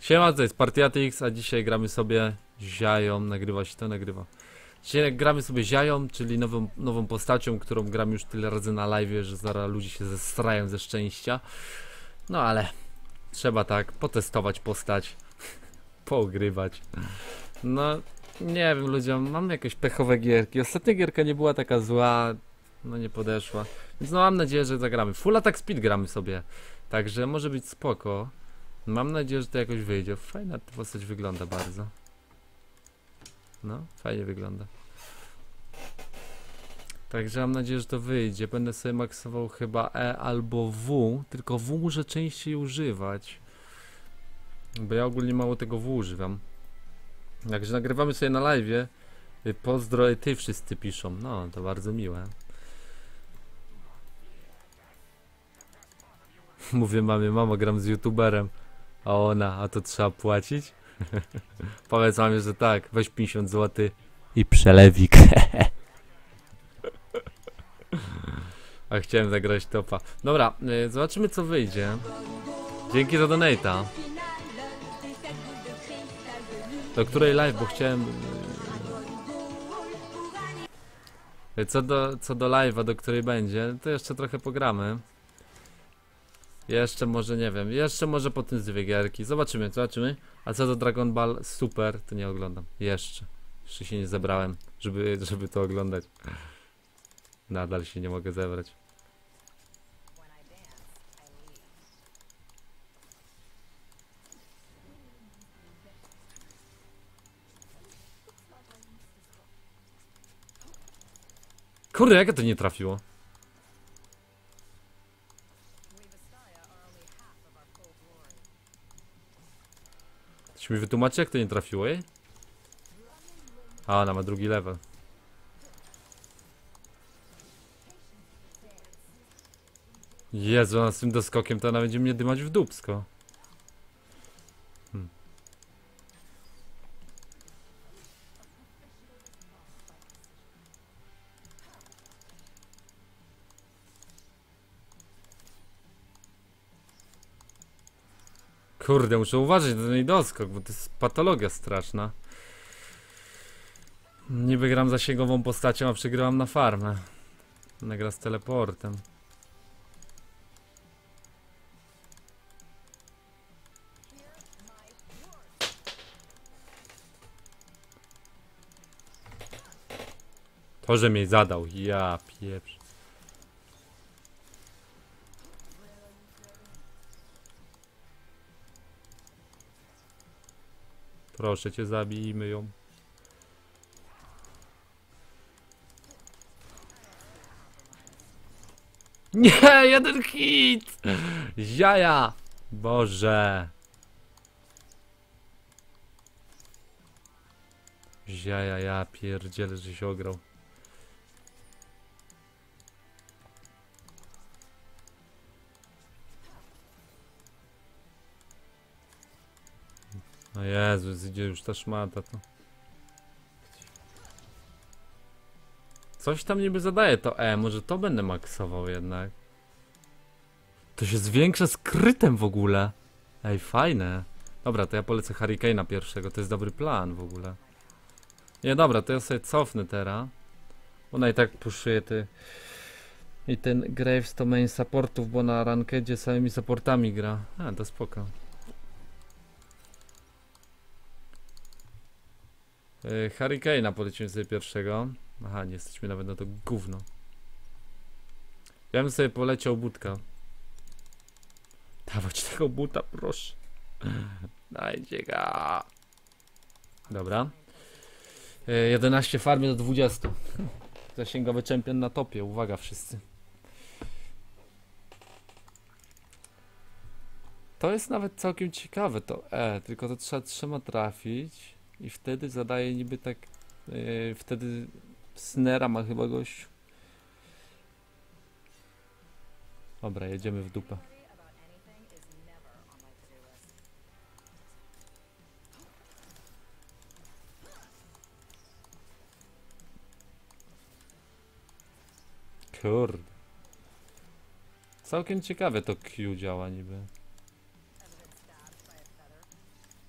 Siema, to jest Partiatix, a dzisiaj gramy sobie Ziają. Nagrywa się to? Nagrywa. Dzisiaj gramy sobie Ziają, czyli nową postacią, którą gram już tyle razy na live, że zaraz ludzie się zestrają ze szczęścia. No ale trzeba tak potestować postać, poogrywać. No nie wiem, ludziom, mam jakieś pechowe gierki. Ostatnia gierka nie była taka zła, no nie podeszła. Więc no mam nadzieję, że zagramy. Full Attack Speed gramy sobie, także może być spoko. Mam nadzieję, że to jakoś wyjdzie. Fajna ta postać wygląda bardzo. No, fajnie wygląda. Także mam nadzieję, że to wyjdzie. Będę sobie maksował chyba E albo W. Tylko W muszę częściej używać. Bo ja ogólnie mało tego W używam. Także nagrywamy sobie na live. Pozdro i ty wszyscy piszą. No, to bardzo miłe. Mówię mamie, mamo, gram z youtuberem. A ona, a to trzeba płacić? Powiedz mamie, że tak, weź 50 zł i przelewik. A chciałem zagrać topa. Dobra, zobaczymy co wyjdzie. Dzięki za donate'a. Do której live, bo chciałem... Co do live'a, do której będzie, to jeszcze trochę pogramy. Jeszcze może, nie wiem, jeszcze może po tym z dwie gierki. Zobaczymy. A co do Dragon Ball Super, to nie oglądam. Jeszcze się nie zebrałem, żeby to oglądać. Nadal się nie mogę zebrać. Kurde, jak to nie trafiło? Coś mi wytłumaczy, jak to nie trafiło jej? A, ona ma drugi level. Jezu, ona z tym doskokiem to ona będzie mnie dymać w dupsko. Kurde, muszę uważać na ten doskok, bo to jest patologia straszna. Niby gram zasięgową postacią, a przegrywam na farmę. Ona gra z teleportem. To, że mnie zadał, ja pieprz. Proszę cię, zabijmy ją. Nie, jeden hit! Jaja! Boże! Jaja, ja pierdzielę, że się ograł. O Jezus, idzie już ta szmata to. Coś tam niby zadaje to może to będę maksował jednak. To się zwiększa skrytem w ogóle. Ej, fajne. Dobra, to ja polecę Hurricane'a pierwszego, to jest dobry plan w ogóle. Nie, dobra, to ja sobie cofnę teraz. Ona i tak puszuje ty. I ten Graves to main supportów, bo na rankedzie samymi supportami gra. A, to spoko. Hurricane'a polecimy sobie pierwszego. Aha, nie jesteśmy nawet na to gówno. Ja bym sobie poleciał butka. Dawać tego buta, proszę. Dajcie go. Dobra. 11 farmy do 20. Zasięgowy czempion na topie, uwaga wszyscy. To jest nawet całkiem ciekawe to tylko to trzeba trafić i wtedy zadaje niby tak, wtedy snera ma chyba gość. Dobra, jedziemy w dupę. Kurde. Całkiem ciekawe to Q działa niby.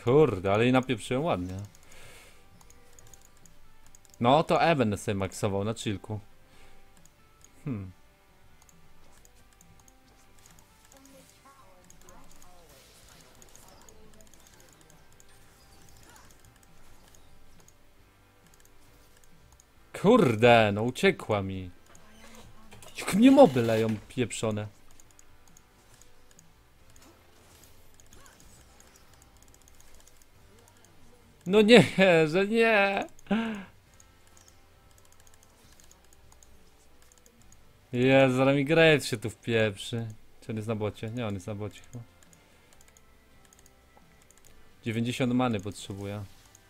Kurde, ale i napieprzyłem ładnie. No to będę sobie maksował na chillku. Kurde, no uciekła mi. Jak mnie moby leją pieprzone. No nie, że nie. Jezu, ale mi Graves się tu wpieprzy. Czy on jest na bocie? Nie, on jest na bocie chyba. 90 many potrzebuję.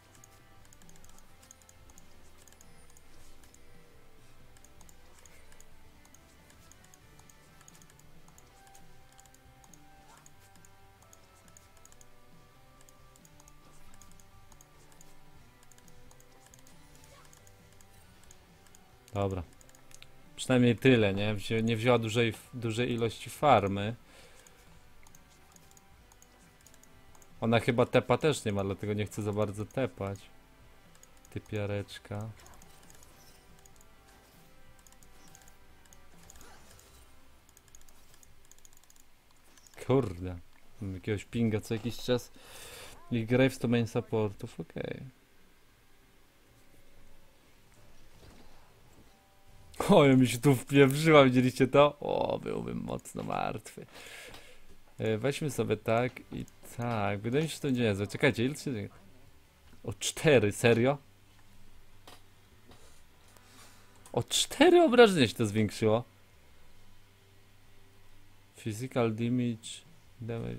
Dobra. Przynajmniej tyle, nie? Nie wzięła dużej ilości farmy. Ona chyba tepa też nie ma, dlatego nie chce za bardzo tepać. Typiareczka. Kurde. Mam jakiegoś pinga co jakiś czas. I Graves to main supportów, okej. O, ja mi się tu wpieprzyła, widzieliście to? O, byłbym mocno martwy. Weźmy sobie tak i tak. Wydaje mi się, że to będzie niezłe. Czekajcie, ile się... O 4, serio? O 4 obrażenia się to zwiększyło. Physical damage.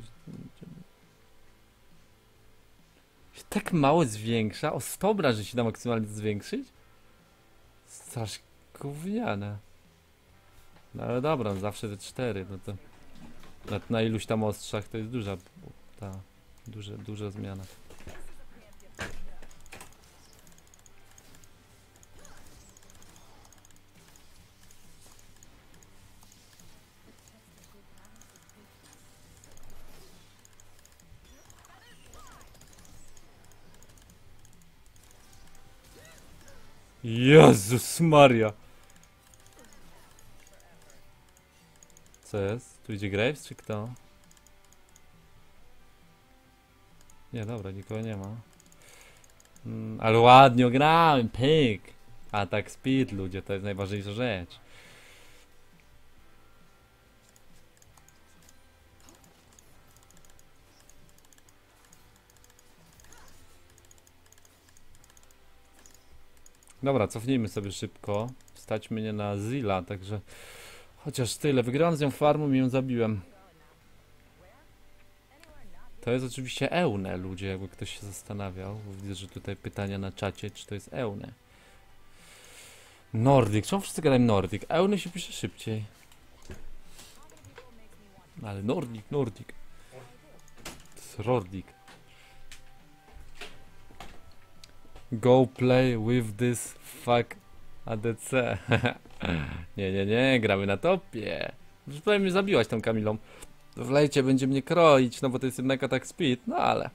Się tak mało zwiększa? O 100 obrażeń się da maksymalnie zwiększyć? Strasznie gówniane. No ale dobra, zawsze te 4, no to... Na iluś tam ostrzach to jest duża zmiana. Jezus Maria! Co jest? Tu idzie Graves czy kto? Nie, dobra, nikogo nie ma. Ale ładnie grałem, pyk! Atak speed, ludzie, to jest najważniejsza rzecz. Dobra, cofnijmy sobie szybko. Stać mnie na Zilla, także... Chociaż tyle, wygrałem z nią farmą i ją zabiłem. To jest oczywiście Eune, ludzie, jakby ktoś się zastanawiał. Widzę, że tutaj pytania na czacie, czy to jest Eune. Nordic, czemu wszyscy gadają Nordic? Eune się pisze szybciej. Ale Nordic. To jest Rordic. Go play with this fuck ADC. Nie, gramy na topie. Już powiem, mnie zabiłaś tą Kamilą. W lejcie będzie mnie kroić, no bo to jest jednak atak speed, no ale...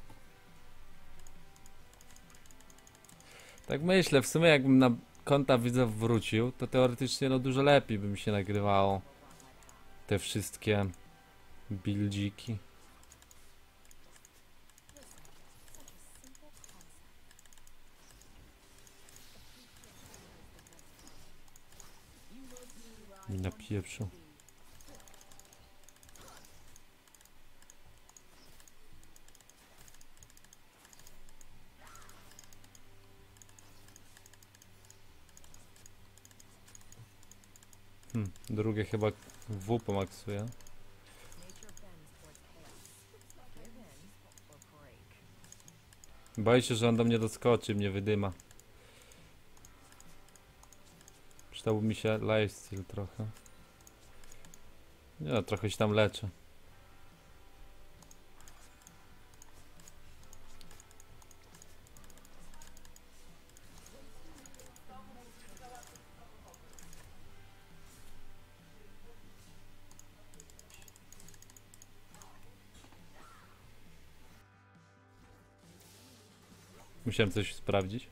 Tak myślę, w sumie jakbym na konta widzów wrócił, to teoretycznie no dużo lepiej by mi się nagrywało. Te wszystkie buildziki. Mi na pieprzu. Drugie chyba W pomaksuje. Boję się, że on do mnie doskoczy, mnie wydyma. Przydałby mi się lifesteal trochę. Nie no, trochę się tam leczę. Musiałem coś sprawdzić.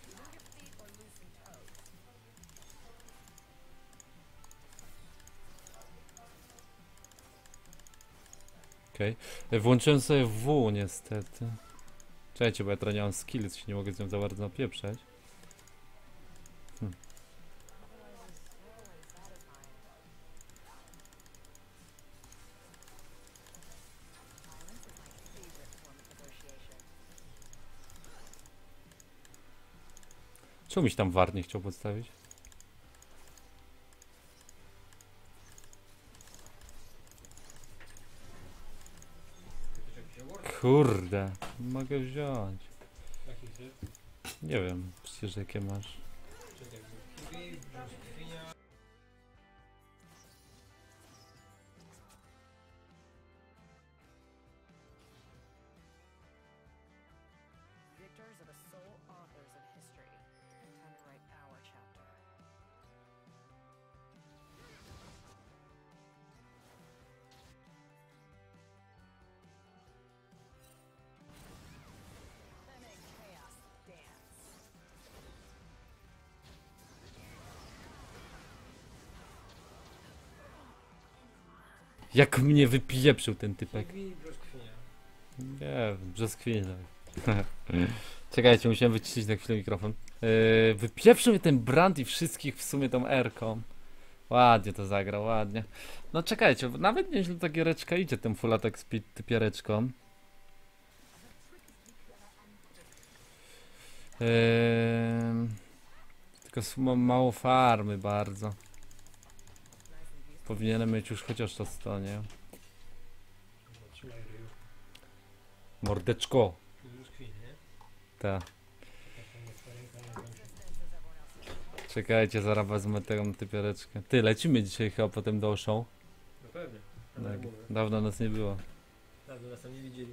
Okej. Włączyłem sobie W niestety. Czekajcie, bo ja teraz nie mam skills, się nie mogę z nią za bardzo napieprzać. Czemu mi się tam war nie chciał podstawić? Kurde, mogę wziąć. Jaki chcesz? Nie wiem, przecież jakie masz. Czekaj, kiwi, brzoskwinia. Victors are the sole authors of history. Time to write our chapter. They make chaos dance. Jak mnie wypieprzył ten typek. Kiwi, brzoskwinia. Nie wiem, brzoskwina. Czekajcie, musiałem wyciszyć na chwilę mikrofon. Wypieprzył mnie ten brand i wszystkich w sumie tą R-ką. Ładnie to zagrał, ładnie. No czekajcie, nawet nieźle ta giereczka idzie tym full attack speed typiereczką. Tylko mam mało farmy bardzo. Powinienem mieć już chociaż to 100, nie? Trzymaj ryju. Mordeczko. Brzoskwinia, nie? Ta. Taka mocna ręka na końcu. Czekajcie, zaraz wezmę tę typiareczkę. Ty, lecimy dzisiaj chyba potem do show. No pewnie. Tak, dawno nas nie było. Dawno nas tam nie widzieli.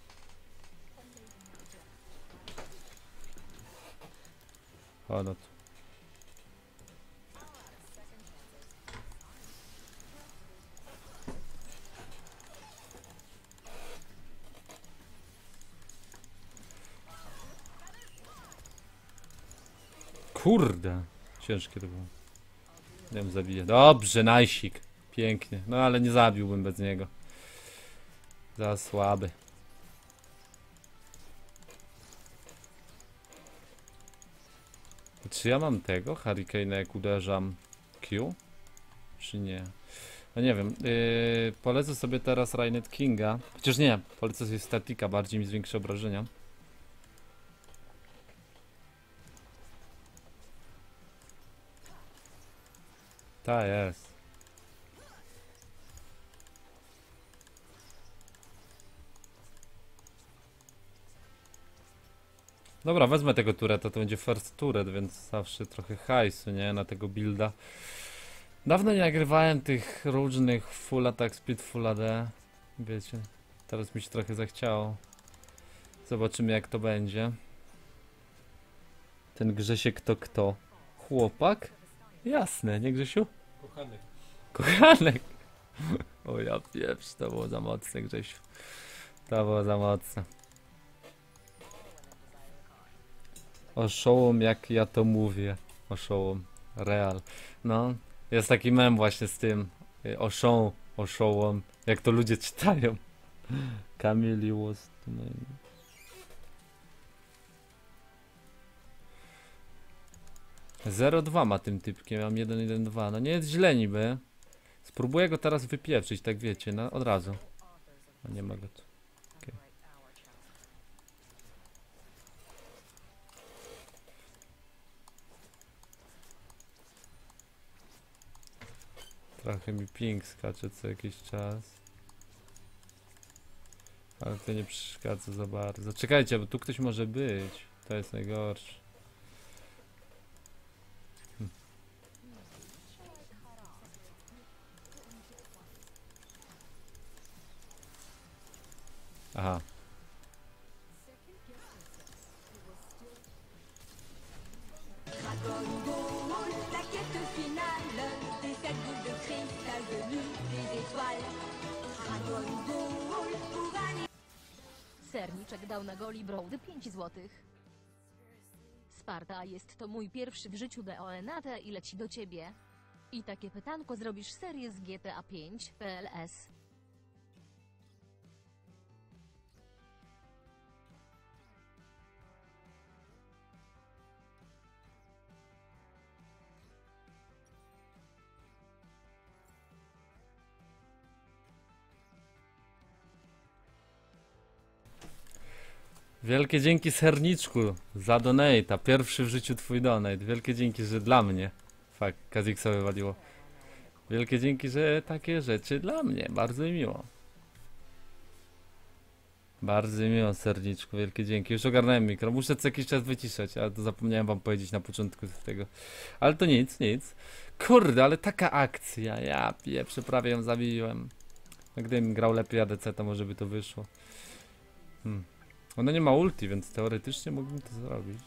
O, no tu. Kurde, ciężkie to było. Nie wiem, zabiję. Dobrze, najsik. Pięknie. No ale nie zabiłbym bez niego. Za słaby. Czy ja mam tego Hurricane'a jak uderzam Q? Czy nie? No nie wiem. Polecę sobie teraz Rainet Kinga. Chociaż nie, polecę sobie Statika, bardziej mi zwiększy obrażenia. Ta jest. Dobra, wezmę tego tureta, to będzie first turret, więc zawsze trochę hajsu, nie? Na tego builda. Dawno nie nagrywałem tych różnych full attack, speed, full AD. Wiecie, teraz mi się trochę zachciało. Zobaczymy jak to będzie. Ten Grzesiek to kto? Chłopak? Jasne, nie Grzesiu? Kochany. Kochanek! O ja pieprz, to było za mocne, Grzesiu. To było za mocne. Oszołom jak ja to mówię. Oszołom. Real. No, jest taki mem właśnie z tym. Oszołom. Jak to ludzie czytają. Kamili was... 0,2 ma tym typkiem, mam 1,1,2. No nie jest źle niby. Spróbuję go teraz wypieprzyć, tak wiecie, no od razu. A nie ma go tu. Okay. Trochę mi ping skacze co jakiś czas. Ale to nie przeszkadza za bardzo. Czekajcie, bo tu ktoś może być. To jest najgorsze. Aha. Dragon Ball, la quête finale des 7 boules de cristal venues des étoiles. Dragon Ball pour aller. Serniczek dał na goli brody 5 złotych. Sparta, jest to mój pierwszy w życiu DONAT i leci do ciebie. I takie pytanko, zrobisz serię z GTA 5 PLS? Wielkie dzięki Serniczku za donata. Pierwszy w życiu twój donate. Wielkie dzięki, że dla mnie. Fakt, Kaziksa wywaliło. Wielkie dzięki, że takie rzeczy dla mnie. Bardzo mi miło. Bardzo mi miło, Serniczku. Wielkie dzięki. Już ogarnąłem mikro. Muszę co jakiś czas wyciszać, ale to zapomniałem wam powiedzieć na początku tego. Ale to nic, nic. Kurde, ale taka akcja. Ja pieprze, prawie ją zabiłem. No, gdybym grał lepiej ADC, to może by to wyszło. Ona nie ma ulti, więc teoretycznie mógłbym to zrobić.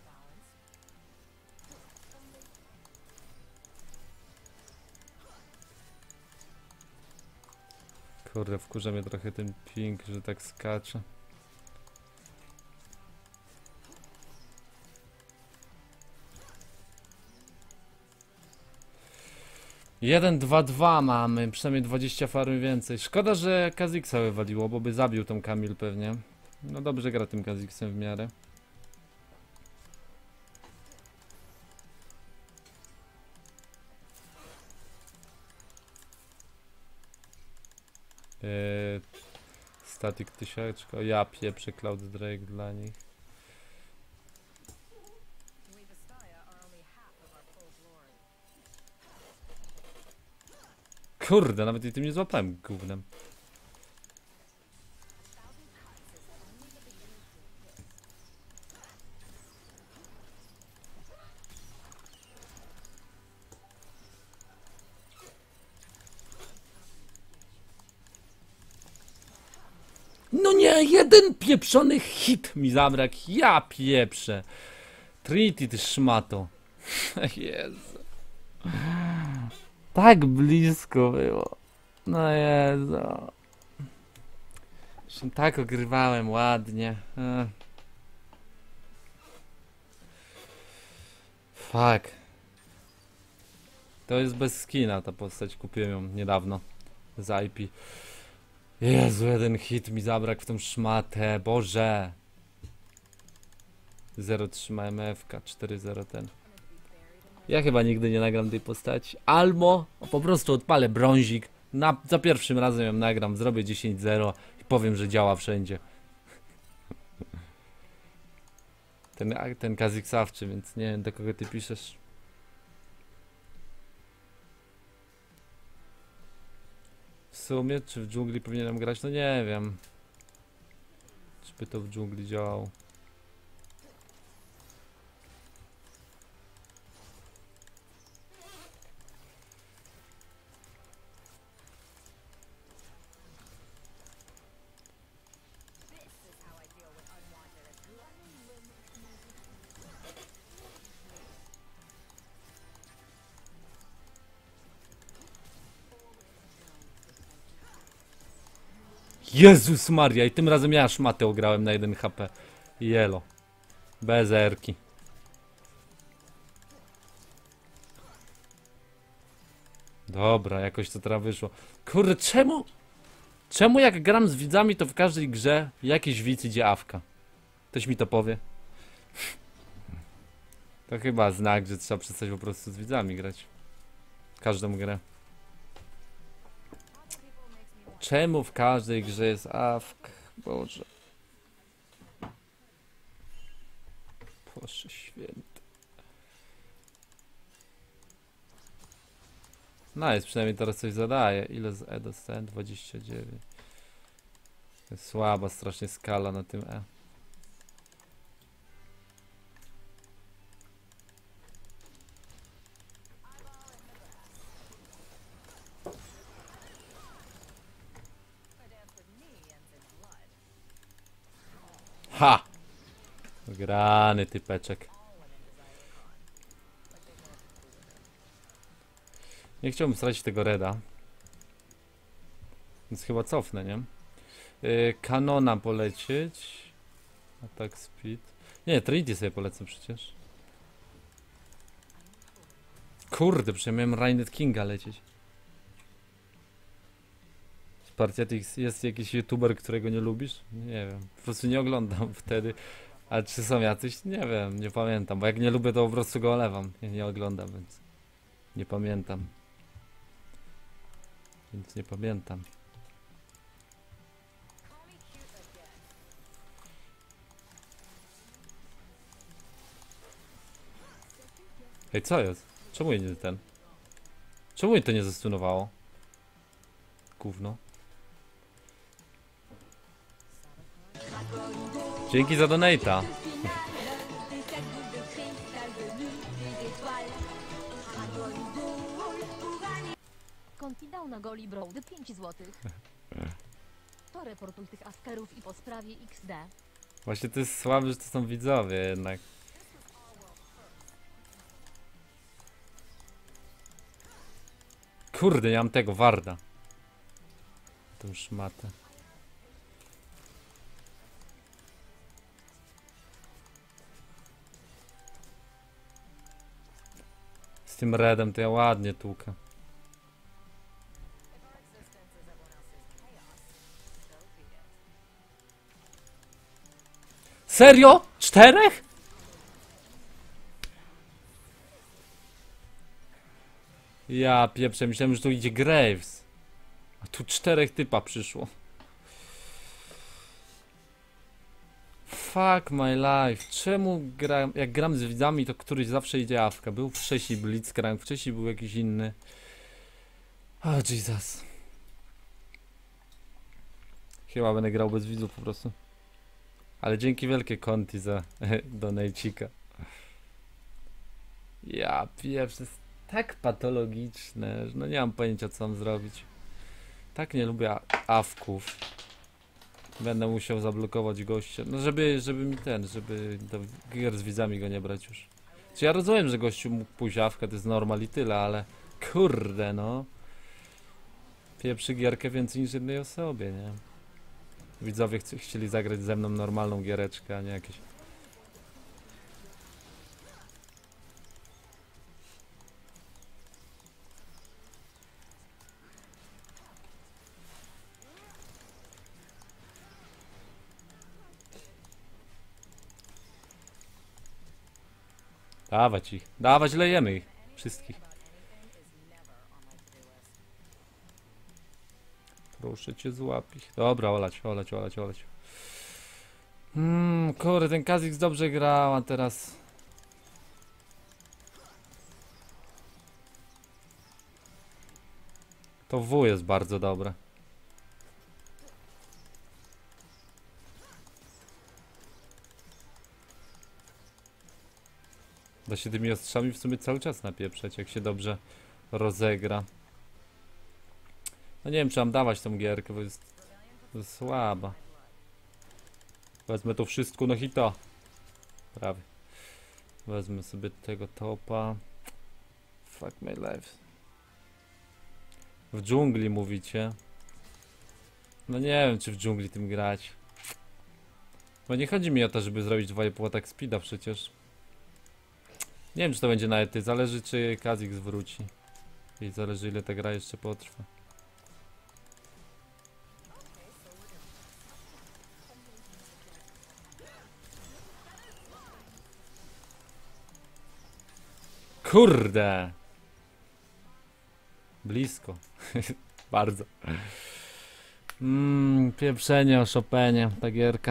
Kurde, wkurza mnie trochę ten ping, że tak skacze. Jeden, 2-2 mamy, przynajmniej 20 farmy więcej. Szkoda, że Kaziksa wywaliło, bo by zabił tą Kamil pewnie. No dobrze gra tym Kaziksem w miarę. Static 1000. Ja pieprzę Cloud Drake dla nich. Kurde, nawet i tym nie złapałem gównem. No nie, jeden pieprzony hit mi zabrakł. Ja pieprzę. Trinity, ty szmato. Jezu. Tak blisko było. No Jezu. Zresztą tak ogrywałem ładnie. Fuck. To jest bez skina ta postać. Kupiłem ją niedawno. Z IP. Jezu, jeden hit mi zabrakł w tą szmatę. Boże. 0,3 ma MF-ka, 4,0 ten. Ja chyba nigdy nie nagram tej postaci. Albo po prostu odpalę brązik. Za pierwszym razem ją nagram, zrobię 10-0 i powiem, że działa wszędzie. Ten Kaziksawczy, więc nie wiem, do kogo ty piszesz. W sumie, czy w dżungli powinienem grać? No nie wiem. Czy by to w dżungli działało? Jezus Maria, i tym razem ja szmatę ograłem na 1 HP. Jelo. Bez erki. Dobra, jakoś to teraz wyszło. Kurde, czemu? Czemu jak gram z widzami, to w każdej grze jakiś widz idzie awka? Ktoś mi to powie? To chyba znak, że trzeba przestać po prostu z widzami grać. Każdą grę. Czemu w każdej grze jest awk? Boże. Boże święty. No jest, przynajmniej teraz coś zadaje. Ile z E dostałem? 29. To jest słaba strasznie skala na tym E. Ha! Grany typeczek. Nie chciałbym stracić tego reda. Więc chyba cofnę, nie? Kanona polecieć. Attack speed. Nie, Trinity sobie polecę przecież. Kurde, przecież miałem Rainet Kinga lecieć. Spartiatix, jest jakiś youtuber, którego nie lubisz? Nie wiem, po prostu nie oglądam wtedy. A czy są jacyś? Nie wiem, nie pamiętam, bo jak nie lubię, to po prostu go olewam. Nie oglądam, więc nie pamiętam. Więc nie pamiętam. Ej, co jest? Czemu nie ten? Czemu mnie to nie zastunowało? Gówno. Dzięki za donate'a. Des 7 boules de cristal venues des étoiles. Dragon Ball pour un Conti dał na Goli Brody 5 złotych. To reportuj tych askerów i po sprawie XD. Właśnie to jest słabe, że to są widzowie jednak. Kurde, nie mam tego, Warda. Tą szmatę. Z tym redem to ja ładnie tłukę. Serio? 4? Ja pieprzę, myślałem, że tu idzie Graves. A tu 4 typa przyszło. Fuck my life. Czemu gram, jak gram z widzami, to któryś zawsze idzie awka. Był wcześniej Blitzcrank, wcześniej był jakiś inny. O Jesus. Chyba będę grał bez widzów po prostu. Ale dzięki wielkie Conti za donajcika. Ja pieprzę, jest tak patologiczne, że no nie mam pojęcia co mam zrobić. Tak nie lubię awków. Będę musiał zablokować gościa. No żeby mi żeby do gier z widzami go nie brać już. Czy ja rozumiem, że gościu mógł pójść awkę, to jest normal i tyle, ale kurde no. Pieprzy gierkę więcej niż jednej osobie, nie? Widzowie chcieli zagrać ze mną normalną giereczkę, a nie jakieś... Dawać ich. Dawać, lejemy ich. Wszystkich. Proszę cię złapić. Dobra, olać. Kurde, ten Kha'Zix dobrze grał, a teraz... To W jest bardzo dobre. Da się tymi ostrzami w sumie cały czas napieprzeć, jak się dobrze rozegra. No nie wiem, czy mam dawać tą gierkę, bo jest słaba. Wezmę to wszystko na hita. Prawie. Wezmę sobie tego topa. Fuck my life. W dżungli mówicie. No nie wiem, czy w dżungli tym grać. Bo nie chodzi mi o to, żeby zrobić 2,5 atak speeda przecież. Nie wiem, czy to będzie na ety. Zależy, czy Kha'Zix wróci. I zależy, ile ta gra jeszcze potrwa. Kurde! Blisko. Bardzo. Pieprzenie o Chopinie, ta gierka.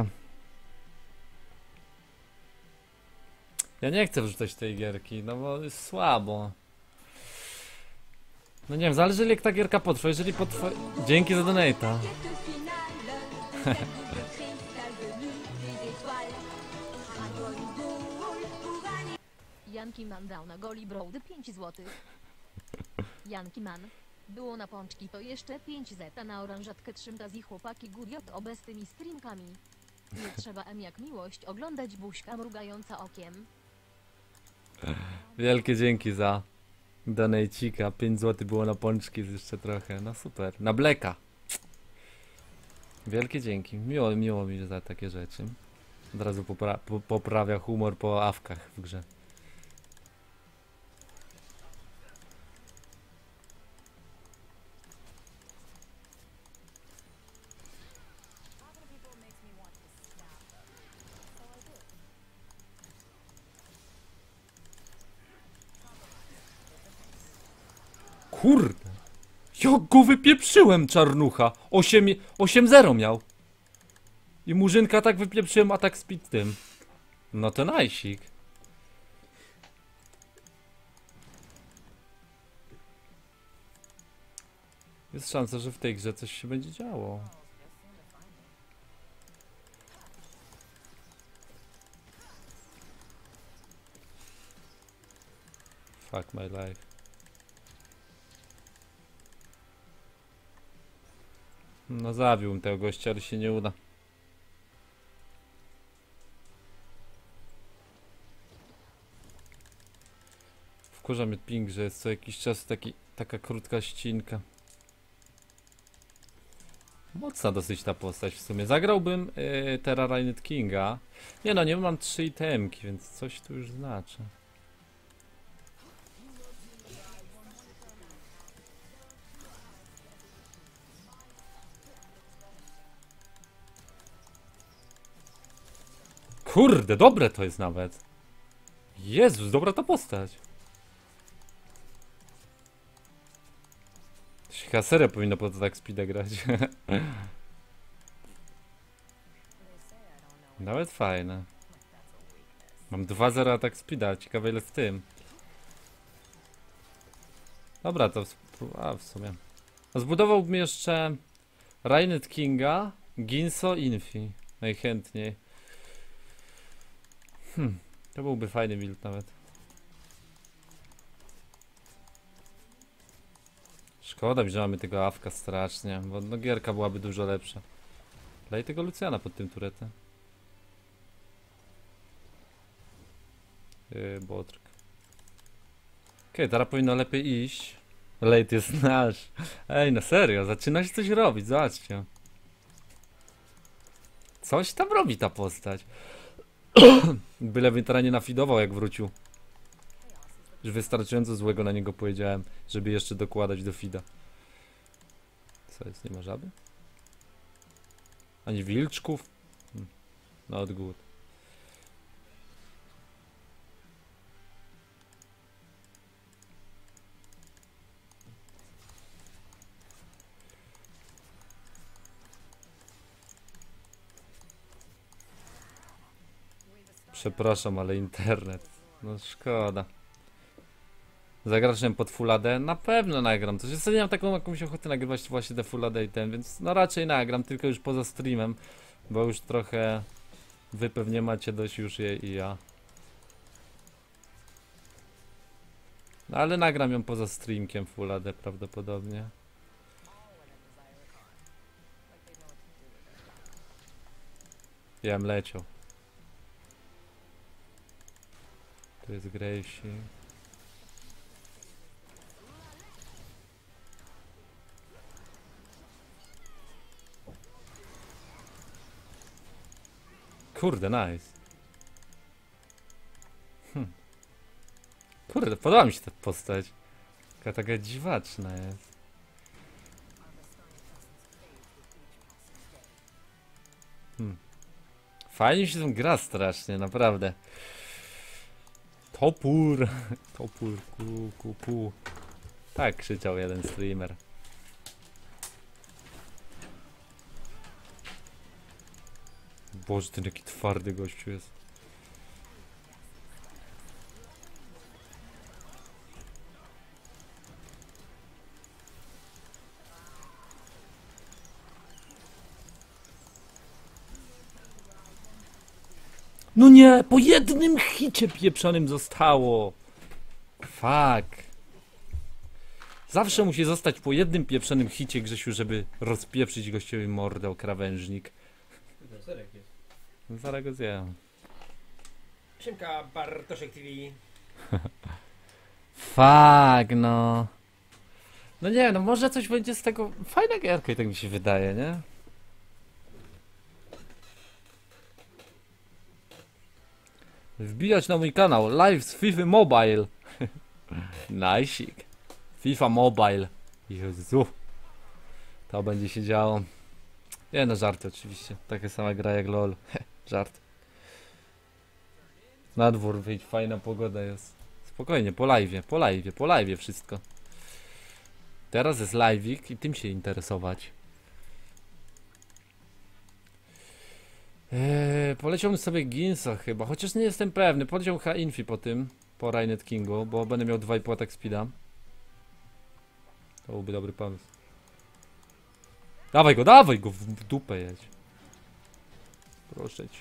Ja nie chcę wrzucać tej gierki, no bo jest słabo. No nie wiem, zależy jak ta gierka potrwa, jeżeli potrwa... Dzięki za donate'a. Janki Man dał na Goli Brody 5 złotych. Janki Man. Było na pączki, to jeszcze 5 zeta na oranżatkę trzymta z chłopaki Gudiot obe z tymi streamkami. Nie trzeba jak miłość oglądać buźka mrugająca okiem. Wielkie dzięki za donajcika. 5 zł było na pączki, jeszcze trochę. No super. Na Blacka. Wielkie dzięki. Miło mi za takie rzeczy. Od razu poprawia humor po awkach w grze. Kurde. Jak go wypieprzyłem, czarnucha. 8-0 miał. I murzynka tak wypieprzyłem, a tak speed tym. No to najsik. Jest szansa, że w tej grze coś się będzie działo. Fuck my life. No zabiłbym tego gościa, ale się nie uda. Wkurza mnie ping, że jest co jakiś czas taka krótka ścinka. Mocna dosyć ta postać w sumie. Zagrałbym Terra Rained Kinga. Nie no, nie mam 3 itemki, więc coś tu już znaczy. Kurde, dobre to jest nawet. Jezus, dobra ta postać. Chyba serio powinno po to tak speeda grać. Nawet fajne. Mam 2-0 atak speeda, ciekawe ile w tym. Dobra, to w sumie. No, zbudowałbym jeszcze Rained Kinga, Ginso, Infi. Najchętniej. To byłby fajny build nawet. Szkoda mi, że mamy tego awka strasznie, bo no gierka byłaby dużo lepsza. Lej tego Luciana pod tym turetem. Botrk. Okej, teraz powinno lepiej iść. Lejt jest nasz. Ej, no serio, zaczyna się coś robić, zobaczcie. Coś tam robi ta postać. Byle w terenie nafidował jak wrócił. Już wystarczająco złego na niego powiedziałem, żeby jeszcze dokładać do fida. Co jest, nie ma żaby? Ani wilczków? Not good. Przepraszam, ale internet. No szkoda. Zagrasz pod Full AD? Na pewno nagram. To się nie mam taką jakąś ochotę nagrywać właśnie te Full AD i ten, więc no raczej nagram, tylko już poza streamem, bo już trochę wy pewnie macie dość już je i ja. No ale nagram ją poza streamkiem Full AD prawdopodobnie. Ja bym leciał. Tu jest Gracie. Kurde, nice. Kurde, podoba mi się ta postać. Taka dziwaczna jest. Fajnie mi się tam gra strasznie, naprawdę. Topór. Topór, pu. Tak krzyczał jeden streamer. Boże, ten jaki twardy gościu jest. No nie, po jednym hicie pieprzonym zostało. Fuck. Zawsze musi zostać po jednym pieprzonym hicie, Grzesiu, żeby rozpieprzyć gościowi mordę o krawężnik. No, serek jest. No, zaraz go zjem. Siemka, Bartoszek TV. Fuck, no. No nie, no może coś będzie z tego. Fajna gierka i tak mi się wydaje, nie? Wbijać na mój kanał live z FIFA Mobile. Najsik. FIFA Mobile. Jezu. To będzie się działo. Nie no, żarty oczywiście. Taka sama gra jak LOL. Żart. Na dwór wyjdź, fajna pogoda jest. Spokojnie, po live'ie wszystko. Teraz jest live'ik i tym się interesować. Poleciałbym sobie Ginsa chyba, chociaż nie jestem pewny. Poleciał chyba Infi po tym, po Rainet Kingu, bo będę miał 2,5 attack speeda. To byłby dobry pomysł. Dawaj go, w dupę jedź. Proszę cię.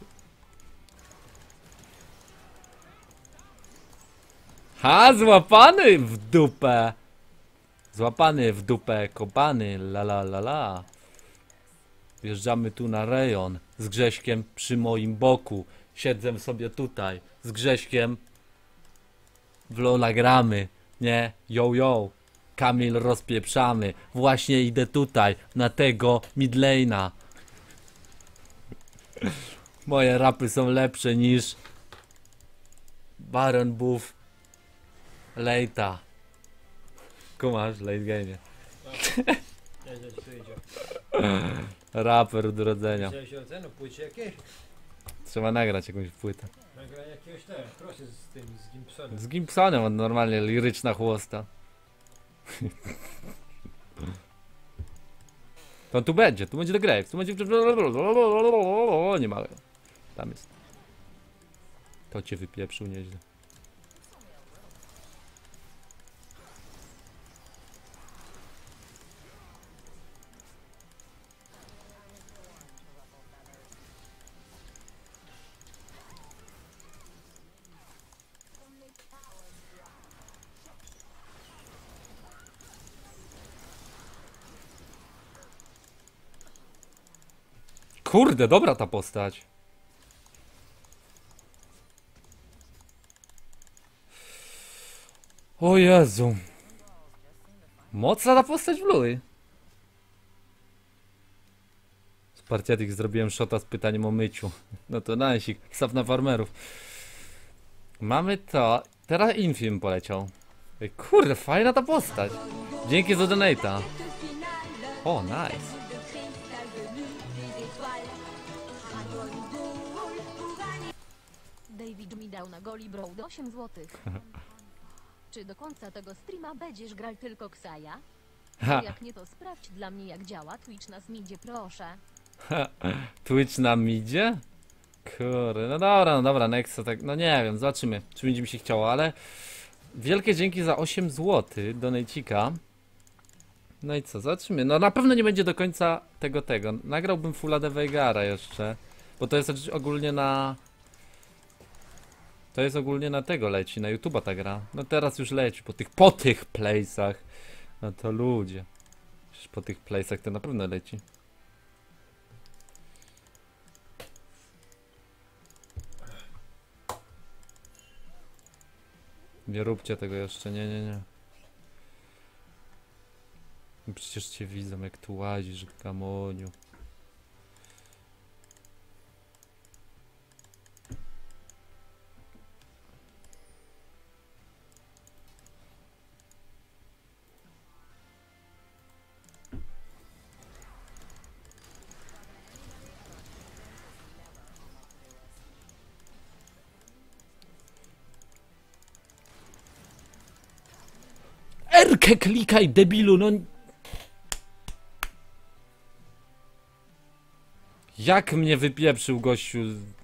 Ha, złapany w dupę. Złapany w dupę, kopany, la la la la. Wjeżdżamy tu na rejon z Grześkiem przy moim boku. Siedzę sobie tutaj z Grześkiem. W Lola gramy, nie? Yo. Kamil rozpieprzamy. Właśnie idę tutaj, na tego midlane'a. Moje rapy są lepsze niż Baron Buff Late'a. Kumasz, late game'ie. Nieźle ci tu idzie. Raper od urodzenia. Wziąłeś ocenu, płycie jakieś? Trzeba nagrać jakąś płytę. Nagraj jakiegoś krosy z tym, z Gimpsonem. Z Gimpsonem, on normalnie liryczna chłosta. To on tu będzie The Graves, tu będzie... Nie ma. Tam jest. To cię wypieprzył nieźle. Kurde, dobra ta postać. O Jezu. Mocna ta postać w Lui. Spartiatik zrobiłem shota z pytaniem o myciu. No to nasik, staw na farmerów. Mamy to. Teraz Infim poleciał. Ej, kurde, fajna ta postać. Dzięki za donate'a. O, nice. David mi dał na Goli Broad 8 zł. Czy do końca tego streama będziesz grał tylko Ksaja? Ha, Jak nie, to sprawdź dla mnie, jak działa Twitch na Smidzie, proszę. Twitch na midzie? Kurde, no dobra, Nexa tak, no nie wiem, zobaczymy, czy będzie mi się chciało, ale wielkie dzięki za 8 zł donejcika. No i co, zobaczymy, no na pewno nie będzie do końca tego. Nagrałbym Fulla de Veigara jeszcze, bo to jest ogólnie na... To jest ogólnie na tego leci, na YouTube'a ta gra. No teraz już leci, po tych place'ach. No to ludzie. Przecież po tych place'ach to na pewno leci. Nie róbcie tego jeszcze, nie. Przecież cię widzą, jak tu łazisz, gamoniu. Erkę klikaj, debilu, no. Jak mnie wypieprzył gościu.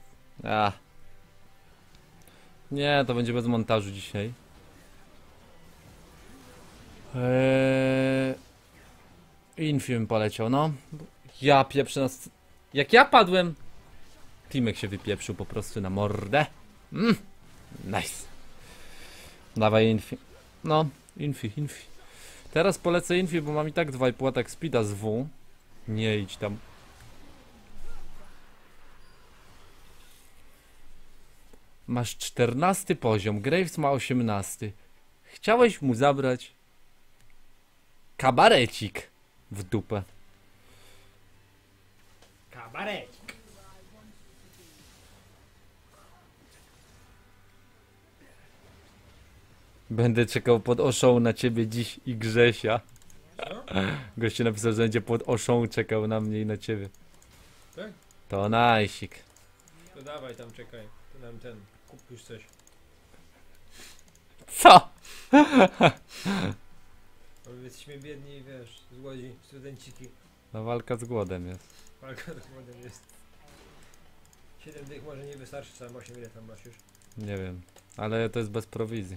Nie, to będzie bez montażu dzisiaj. Infim poleciał, no. Ja pieprzę nas. Jak ja padłem, Timek się wypieprzył po prostu na mordę. Nice. Dawaj Infi. No, Infi. Teraz polecę Infi, bo mam i tak 2,5 attack speeda z W. Nie idź tam. Masz 14 poziom, Graves ma 18. Chciałeś mu zabrać kabarecik w dupę. Kabarecik. Będę czekał pod Oszą na ciebie dziś i Grzesia. Co? Gościu napisał, że będzie pod Oszą czekał na mnie i na ciebie. Tak? To najsik. To dawaj tam, czekaj. To nam kup już coś. Co? Powiedz Jesteśmy biedni, wiesz, z Łodzi, studenciki. No walka z głodem jest. Walka z głodem jest. 7 dych może nie wystarczy, sam 8 ile tam masz już. Nie wiem. Ale to jest bez prowizji.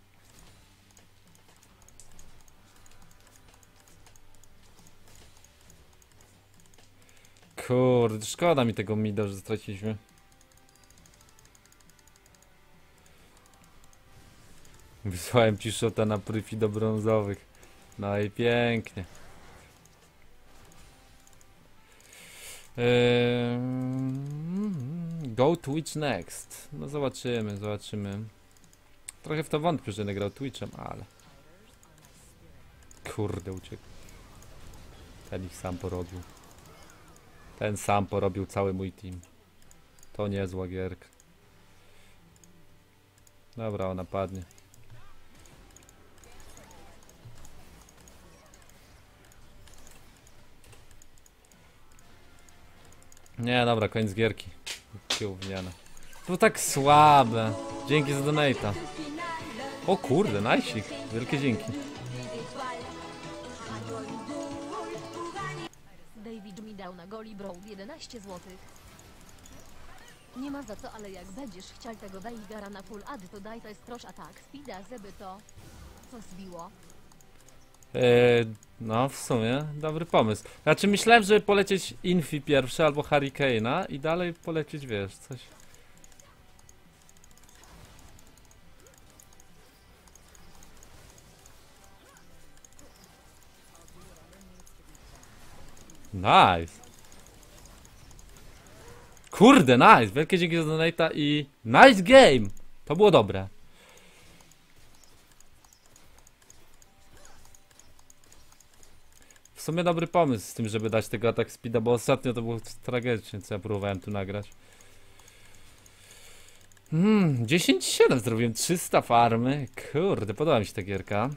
Kurde, szkoda mi tego mida, że straciliśmy. Wysłałem ci shota na pryfi do brązowych. No i pięknie. Go Twitch next. No zobaczymy, zobaczymy. Trochę w to wątpię, że nagrał Twitchem, ale... Kurde, uciekł. Ten ich sam porobił. Ten sam porobił cały mój team. To niezła gierka. Dobra, ona padnie. Nie, dobra, koniec gierki. Gówniane. To tak słabe. Dzięki za donate'a. O kurde, najsik. Wielkie dzięki. David mi dał na Goli Broad 11 zł. Nie ma za co, ale jak będziesz chciał tego Veigara na full ad, to daj test proszę atak speeda, żeby to... co zbiło. No, w sumie dobry pomysł. Znaczy myślałem, żeby polecieć Infi pierwszy albo Hurricane'a i dalej polecieć, wiesz, coś. Nice. Kurde, nice. Wielkie dzięki za donate'a i nice game. To było dobre. W sumie dobry pomysł z tym, żeby dać tego atak speeda, bo ostatnio to było tragicznie, co ja próbowałem tu nagrać. 10-7 zrobiłem, 300 farmy. Kurde, podoba mi się ta gierka.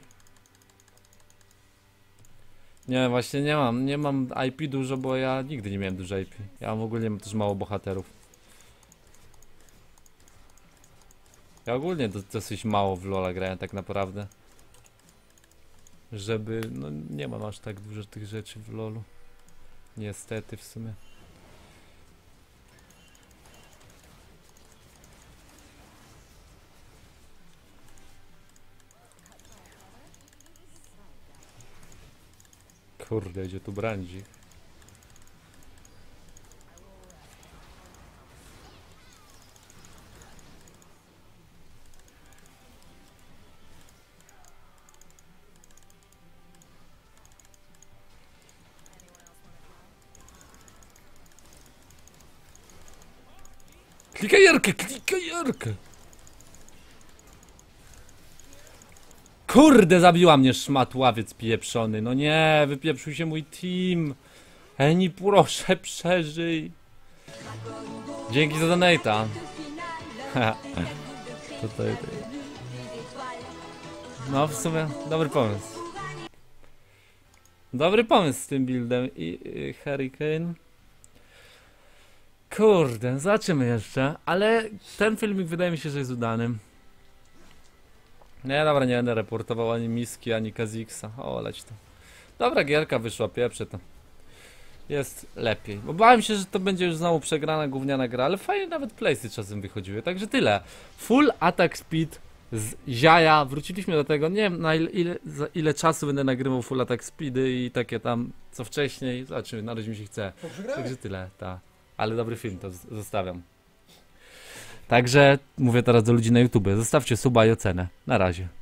Nie, właśnie nie mam IP dużo, bo ja nigdy nie miałem dużo IP. Ja mam ogólnie też mało bohaterów. Ja ogólnie dosyć mało w LoL'a grałem tak naprawdę. Żeby, no nie mam aż tak dużo tych rzeczy w LoL'u. Niestety w sumie. Kurde, idzie tu brandzik. Klikaj jarkę, klikaj jarkę! Kurde, zabiła mnie szmatławiec pieprzony. No nie, wypieprzył się mój team. Eni, proszę, przeżyj. Dzięki za donate'a. Tutaj. No w sumie, dobry pomysł. Dobry pomysł z tym buildem i Hurricane. Kurde, zobaczymy jeszcze, ale ten filmik wydaje mi się, że jest udany. Nie, dobra, nie będę reportował ani Miski, ani Kaziksa. O, leć to. Dobra, gierka wyszła, pieprze to. Jest lepiej. Bo bałem się, że to będzie już znowu przegrana gówniana gra, ale fajnie nawet playsy czasem wychodziły. Także tyle. Full attack speed z ziaja. Wróciliśmy do tego. Nie wiem za ile czasu będę nagrywał full attack speedy i takie tam co wcześniej. Zobaczymy, na razie mi się chce. Także tyle, ta. Ale dobry film, to zostawiam. Także mówię teraz do ludzi na YouTube. Zostawcie suba i ocenę. Na razie.